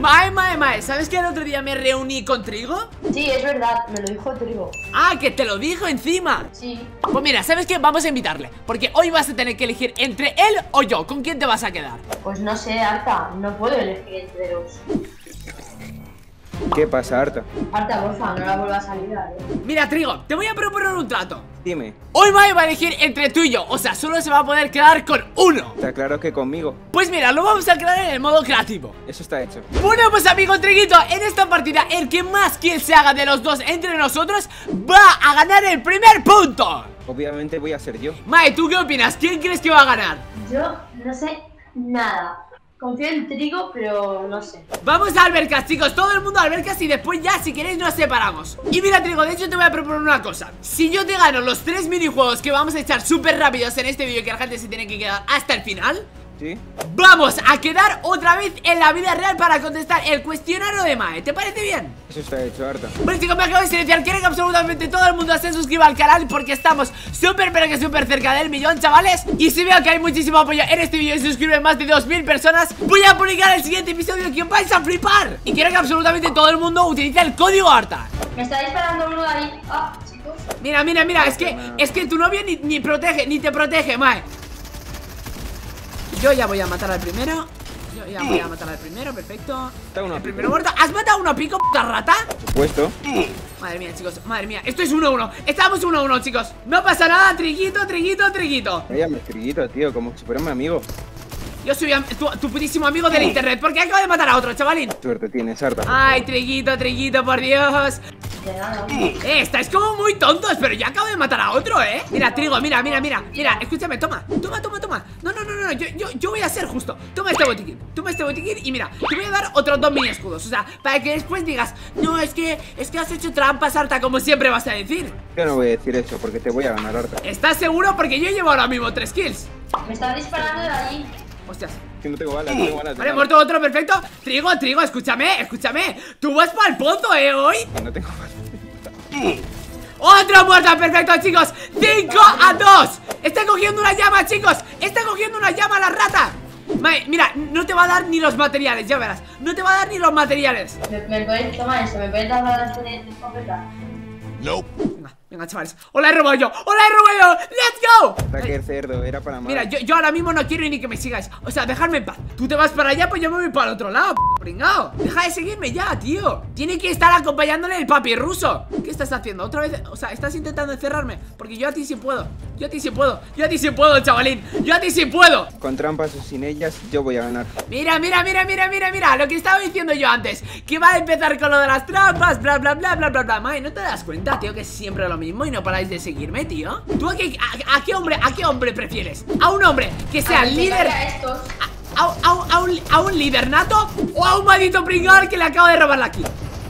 Mae, ¿sabes que el otro día me reuní con Trigo? Sí, es verdad, me lo dijo Trigo. Ah, que te lo dijo encima. Sí. Pues mira, ¿sabes qué? Vamos a invitarle, porque hoy vas a tener que elegir entre él o yo. ¿Con quién te vas a quedar? Pues no sé, Arta, no puedo elegir entre dos. ¿Qué pasa, Arta? Arta, porfa, no la vuelvas a salir, Mira, Trigo, te voy a proponer un trato. Dime, Hoy Mae va a elegir entre tú y yo, o sea, solo se va a poder quedar con uno. está claro que conmigo. Pues mira, lo vamos a crear en el modo creativo. Eso está hecho. Bueno, pues amigo Triguito, en esta partida el que más kill se haga de los dos entre nosotros va a ganar el primer punto. Obviamente voy a ser yo. Mae, ¿tú qué opinas? ¿Quién crees que va a ganar? Yo no sé nada. Confío en Trigo, pero no sé. Vamos a albercas, chicos, todo el mundo a albercas y después ya, si queréis, nos separamos. Y mira, Trigo, de hecho te voy a proponer una cosa. Si yo te gano los 3 minijuegos que vamos a echar súper rápidos en este vídeo, que la gente se tiene que quedar hasta el final, ¿Sí? vamos a quedar otra vez en la vida real para contestar el cuestionario de Mae. ¿Te parece bien? Eso está hecho, Arta. Bueno, chicos, me acabo de silenciar. Quiero que absolutamente todo el mundo se suscriba al canal porque estamos súper, pero que súper cerca del millón, chavales. Y si veo que hay muchísimo apoyo en este vídeo y se suscriben más de 2000 personas, voy a publicar el siguiente episodio que vais a flipar. Y quiero que absolutamente todo el mundo utilice el código ARTA. Me está disparando uno de ahí. Ah, chicos. Mira, es que tu novio ni protege, ni te protege, Mae. Yo ya voy a matar al primero. Perfecto. Está uno El a primero pico. muerto. ¿Has matado a uno a pico, puta rata? Por supuesto. Madre mía, chicos, madre mía. Esto es 1-1. Estamos 1-1, chicos. No pasa nada, Triguito. Vaya, me escribito, tío, como si fuera mi amigo. Yo soy tu putísimo amigo del internet. Porque acabo de matar a otro, chavalín. Suerte tienes, Arta. Ay, Triguito, por Dios. De nada. Estáis como muy tontos, pero ya acabo de matar a otro, Mira, Trigo, mira, escúchame, toma. No, yo voy a ser justo. Toma este botiquín y mira, te voy a dar otros 2 mini escudos. O sea, para que después digas, no, es que has hecho trampas, Arta, como siempre vas a decir. Yo no voy a decir eso porque te voy a ganar, Arta. ¿Estás seguro? Porque yo llevo ahora mismo 3 kills. Me están disparando de allí. Hostias. Que no tengo balas, no tengo balas. Vale, muerto otro, perfecto. Trigo, escúchame. Tú vas para el pozo, hoy. Que no tengo balas. Otro muerto, perfecto, chicos. 5-2. Está cogiendo una llama, chicos. Está cogiendo una llama la rata. Mira, no te va a dar ni los materiales, ya verás. No te va a dar ni los materiales. ¿Me puedes tomar eso? ¿Me puedes dar balas de escopeta? Venga, chavales. ¡Os la he robado yo! ¡Let's go! Ataque cerdo, era para más. Mira, yo ahora mismo no quiero ni que me sigáis. O sea, dejadme en paz. Tú te vas para allá, pues yo me voy para el otro lado, pringao. Deja de seguirme ya, tío. Tiene que estar acompañándole el papi ruso. ¿Qué estás haciendo? Otra vez, o sea, estás intentando encerrarme. Porque yo a ti sí puedo. Yo a ti sí puedo, chavalín. Yo a ti sí puedo. Con trampas o sin ellas, yo voy a ganar. Mira. Lo que estaba diciendo yo antes. Que va a empezar con lo de las trampas, bla. Mae, ¿no te das cuenta, tío, que es siempre lo mismo y no paráis de seguirme, tío? ¿Tú a qué hombre prefieres? ¿A un hombre que sea líder? ¿A un líder nato? ¿O a un maldito pringao que le acabo de robar la kill?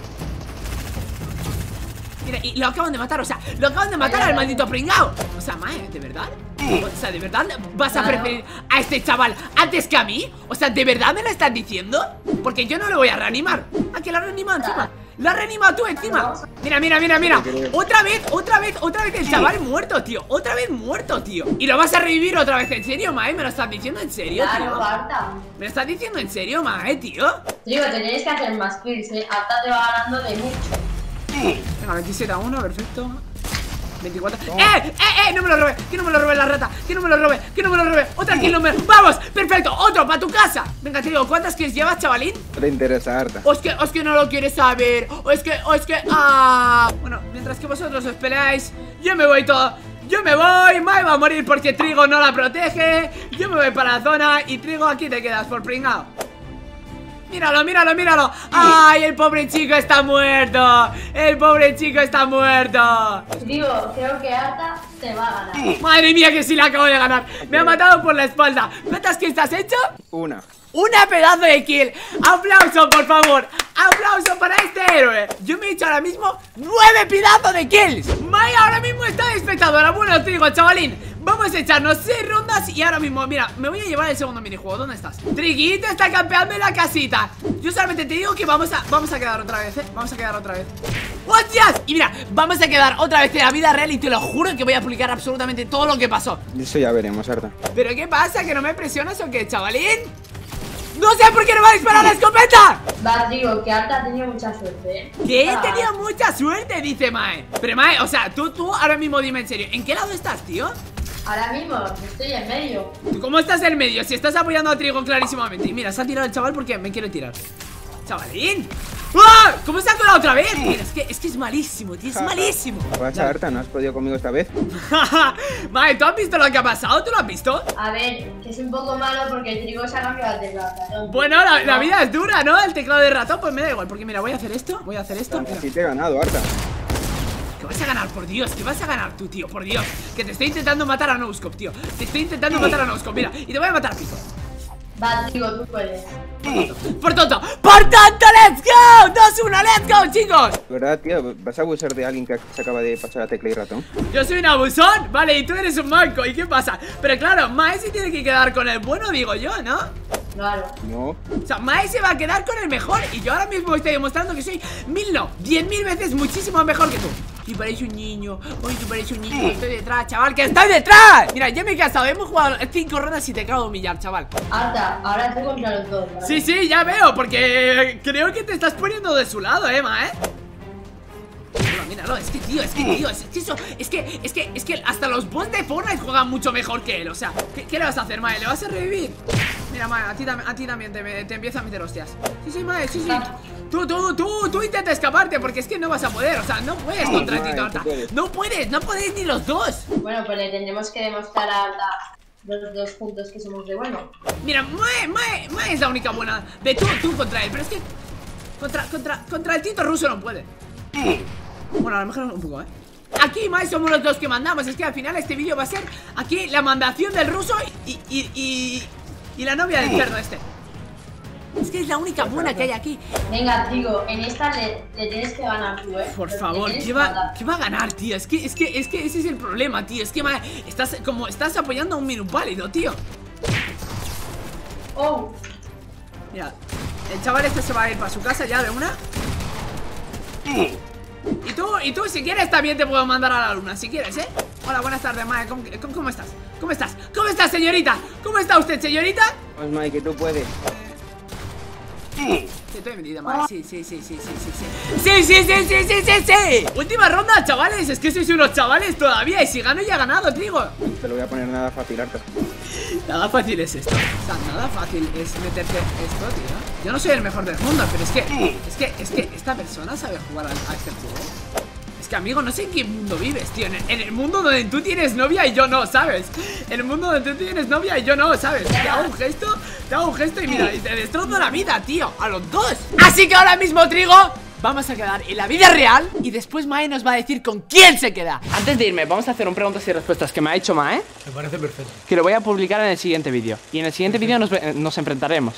Mira, y lo acaban de matar, o sea, lo acaban de matar al maldito pringao. O sea, mae, ¿de verdad? O sea, ¿de verdad vas a preferir a este chaval antes que a mí? O sea, ¿de verdad me lo estás diciendo? Porque yo no lo voy a reanimar. ¿A que lo reanima encima? ¡La reanima tú encima! Mira. Otra vez el chaval muerto, tío. Otra vez muerto, tío. Y lo vas a revivir otra vez, ¿en serio, mae? ¿Me lo estás diciendo en serio, tío? Claro, Arta. ¿Me lo estás diciendo en serio, mae, tío? Trigo, tenéis que hacer más kills, Arta te va ganando de mucho. Venga, 27-1, perfecto. 24. No me lo robe, que no me lo robe la rata. Que no me lo robe. Otra kill, no me. ¡Vamos! Perfecto, otro para tu casa. Venga, te digo, ¿cuántas kills llevas, chavalín? No te interesa, Arta. O es que no lo quieres saber. O es que. Bueno, mientras que vosotros os peleáis, yo me voy todo. Mai va a morir porque Trigo no la protege. Yo me voy para la zona y Trigo, aquí te quedas por pringao. Míralo. ¡Ay, el pobre chico está muerto! Digo, creo que Arta te va a ganar. Madre mía, que sí la acabo de ganar. Me ha matado por la espalda. ¿Cuántas kills has hecho? Una pedazo de kill. Aplauso, por favor. Aplauso para este héroe. Yo me he hecho ahora mismo 9 pedazos de kills. Mai ahora mismo está de espectadora. Bueno, te digo, chavalín, vamos a echarnos 6 rondas. Y ahora mismo, mira, me voy a llevar el segundo minijuego. ¿Dónde estás? Triguito está campeando en la casita. Yo solamente te digo que vamos a quedar otra vez, Vamos a quedar otra vez. ¡Hostias! Y mira, vamos a quedar otra vez en la vida real. Y te lo juro que voy a publicar absolutamente todo lo que pasó. Eso ya veremos, Arta. ¿Pero qué pasa? ¿Que no me presionas o qué, chavalín? ¡No sé por qué no va a disparar la escopeta! Va, Trigo, que Arta ha tenido mucha suerte, ¿eh? Que he tenido mucha suerte, dice Mae. Pero Mae, o sea, tú ahora mismo dime en serio, ¿en qué lado estás, tío? Ahora mismo estoy en medio. ¿Tú cómo estás en medio? Si estás apoyando a Trigo clarísimamente. Y mira, se ha tirado el chaval porque me quiere tirar. Chavalín. ¡Ah! ¿Cómo se ha colado otra vez? Mira, es que es malísimo, tío, es malísimo. ¿Qué pasa, Arta? ¿No has podido conmigo esta vez? Mae, ¿tú has visto lo que ha pasado? ¿Tú lo has visto? A ver, que es un poco malo porque el Trigo se ha cambiado el teclado, ¿no? Bueno, la vida es dura, ¿no? El teclado de ratón, pues me da igual. Porque mira, voy a hacer esto, mira. Así te he ganado, Arta. ¿Qué vas a ganar? Por Dios, ¿qué vas a ganar tú, tío? Por Dios, que te estoy intentando matar a Noscope, tío. Te estoy intentando matar a Noscope, mira. Y te voy a matar a pico. Va, Trigo, tú puedes. Por tanto, ¡let's go! 2-1, ¡let's go, chicos! ¿Verdad, tío? ¿Vas a abusar de alguien que se acaba de pasar a tecla y ratón? Yo soy un abusón, vale, y tú eres un manco, ¿y qué pasa? Pero claro, Mae se tiene que quedar con el bueno, digo yo, ¿no? Claro. No. O sea, Mae se va a quedar con el mejor. Y yo ahora mismo estoy demostrando que soy 1000 no, 10.000 veces muchísimo mejor que tú. Y parece un niño, oye, tú pareces un niño. Estoy detrás, chaval, que estoy detrás. Mira, ya me he cansado, hemos jugado 5 rondas y te acabo de humillar, chaval. Arta, ahora estoy contra los dos, ¿vale? Sí, ya veo, porque creo que te estás poniendo de su lado, Mae. Míralo, es que tío, es que hasta los bots de Fortnite juegan mucho mejor que él. O sea, ¿qué le vas a hacer, Mae? ¿Le vas a revivir? Mira, Mae, a ti también te empieza a meter hostias. Sí, Mae, sí. Tú intenta escaparte porque es que no vas a poder. O sea, no puedes contra Tito, Arta. No puedes ni los dos. Bueno, pues le tendremos que demostrar a Arta los dos juntos que somos de bueno. Mira, Mae es la única buena de tú contra él. Pero es que contra el Tito ruso no puede. Bueno, a lo mejor un poco, Aquí, Mae, somos los dos que mandamos. Es que al final este vídeo va a ser aquí la mandación del ruso y la novia del cerdo este. Es que es la única buena que hay aquí. Venga, Trigo, en esta le tienes que ganar tú, Por favor, ¿qué va a ganar, tío? Es que ese es el problema, tío. Es que, Mae, estás apoyando a un minupálido, tío. Oh. Mira, el chaval este se va a ir para su casa ya de una. Y tú, si quieres, también te puedo mandar a la luna, si quieres, Hola, buenas tardes, Mae, ¿cómo estás? ¿Cómo estás, señorita? ¿Cómo está usted, señorita? Pues, Mae, que tú puedes. Estoy metida, Mae, sí. Última ronda, chavales, es que sois unos chavales todavía. Y si gano, ya he ganado, Trigo. Te lo voy a poner nada fácil, Arta. Nada fácil es esto. O sea, nada fácil es meterte esto, tío. Yo no soy el mejor del mundo, pero es que esta persona sabe jugar a este juego. Es que, amigo, no sé en qué mundo vives, tío. En el mundo donde tú tienes novia y yo no, ¿sabes? En el mundo donde tú tienes novia y yo no, ¿sabes? Te hago un gesto y mira, y te destrozo la vida, tío. A los dos. Así que ahora mismo, Trigo, vamos a quedar en la vida real y después Mae nos va a decir con quién se queda. Antes de irme, vamos a hacer un preguntas y respuestas que me ha hecho Mae. Me parece perfecto. Que lo voy a publicar en el siguiente vídeo. Y en el siguiente vídeo nos enfrentaremos.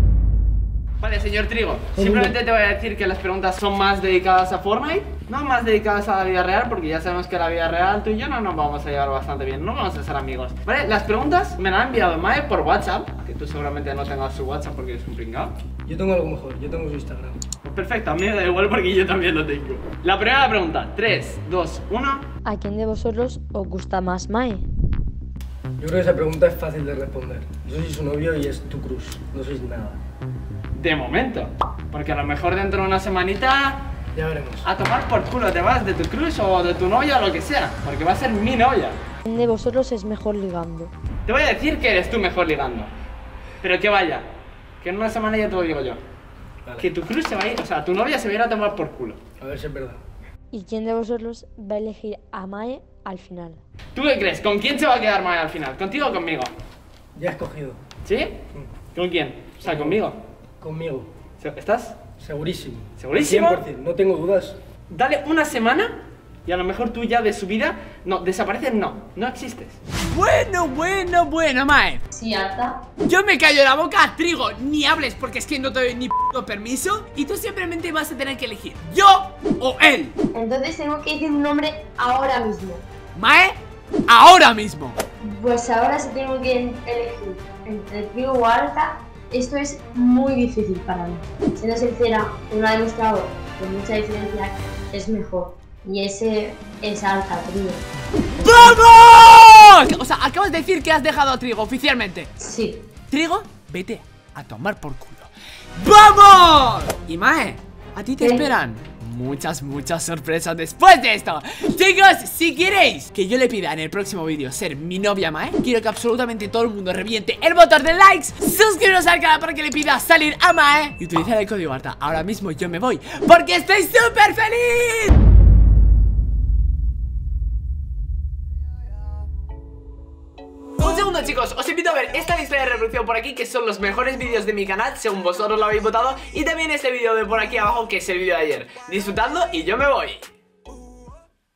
Vale, señor Trigo, simplemente te voy a decir que las preguntas son más dedicadas a Fortnite, no más dedicadas a la vida real, porque ya sabemos que en la vida real tú y yo no nos vamos a llevar bastante bien, no vamos a ser amigos. Vale, las preguntas me las ha enviado Mae por WhatsApp, que tú seguramente no tengas su WhatsApp porque eres un pringao. Yo tengo algo mejor, yo tengo su Instagram. Pues perfecto, a mí me da igual porque yo también lo tengo. La primera pregunta, 3, 2, 1. ¿A quién de vosotros os gusta más Mae? Yo creo que esa pregunta es fácil de responder. Yo soy su novio y es tu crush, no sois nada. De momento, porque a lo mejor dentro de una semanita Ya veremos. a tomar por culo te vas de tu crush o de tu novia o lo que sea, porque va a ser mi novia. ¿Quién de vosotros es mejor ligando? Te voy a decir que eres tú mejor ligando, pero que vaya, que en una semana ya te lo digo yo. Vale. Que tu crush se va a ir, o sea, tu novia se va a ir a tomar por culo. A ver si es verdad. ¿Y quién de vosotros va a elegir a Mae al final? ¿Tú qué crees? ¿Con quién se va a quedar Mae al final? ¿Contigo o conmigo? Ya he escogido. ¿Sí? ¿Con quién? O sea, conmigo. Conmigo. ¿Estás? Segurísimo. ¿Segurísimo? 100%, no tengo dudas. Dale una semana y a lo mejor tú ya de su vida no desapareces, no existes. Bueno, Mae. Sí, Arta. Yo me callo la boca, Trigo, ni hables porque es que no te doy ni p*** permiso. Y tú simplemente vas a tener que elegir yo o él. Entonces tengo que decir un nombre ahora mismo. Mae, ahora mismo. Pues ahora sí tengo que elegir entre Trigo o Arta. Esto es muy difícil para mí. Siendo sincera, uno ha demostrado con mucha diferencia es mejor. Y ese es Arta, Trigo. ¡Vamos! O sea, acabas de decir que has dejado a Trigo oficialmente. Sí. Trigo, vete. a tomar por culo. ¡Vamos! Y Mae, a ti te esperan muchas sorpresas después de esto. Chicos, si queréis que yo le pida en el próximo vídeo ser mi novia Mae, quiero que absolutamente todo el mundo reviente el botón de likes, suscribiros al canal para que le pida salir a Mae y utilizar el código ARTA. Ahora mismo yo me voy porque estoy súper feliz. Un segundo, chicos, os invito a ver esta lista de reproducción por aquí, que son los mejores vídeos de mi canal según vosotros lo habéis votado, y también este vídeo de por aquí abajo, que es el vídeo de ayer. Disfrutando y yo me voy.